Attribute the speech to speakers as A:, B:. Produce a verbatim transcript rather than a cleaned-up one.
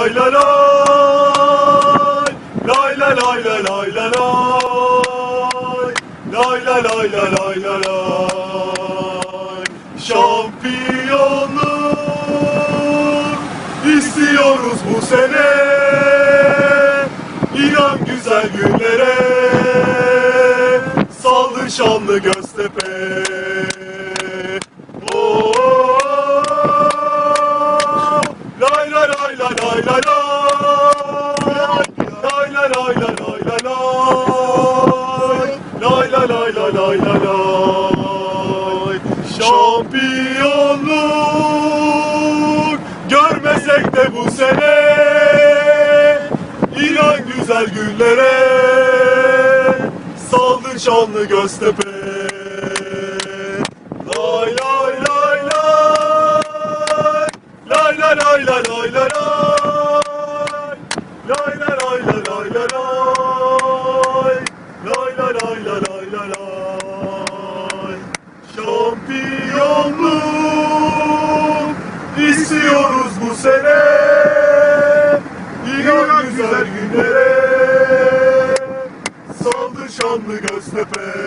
A: lay lay lay, lay lay lay lay lay lay lay, lay lay lay lay lay lay lay. Şampiyonluk istiyoruz bu sene, İnan güzel günlere, saldır şanlı Göztepe. Lay lay lay lay lay lay lay, lay lay lay lay lay lay lay, lay lay lay lay lay lay lay. Şampiyonluk görmesek de bu sene, İnan güzel günlere, saldır şanlı Göztepe. Lay lay lay lay, lay lay lay lay lay lay, lay lay lay lay lay lay, lay lay lay lay lay lay. Şampiyonluk istiyoruz bu sene, İnan güzel günlere, saldır şanlı Göztepe.